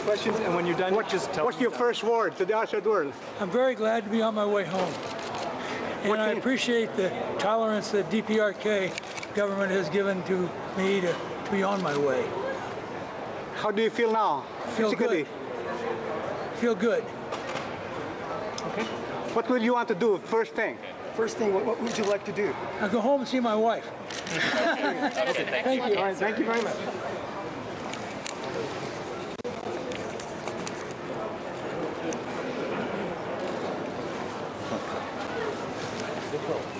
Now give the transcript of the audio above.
questions, and when you're done, just tell What's your first word to the outside world? I'm very glad to be on my way home. And I appreciate the tolerance that DPRK government has given to me to be on my way. How do you feel now? Feel good. Feel good. Okay. What would you want to do first thing? First thing, what would you like to do? I'll go home and see my wife. Thank you. All right, thank you very much.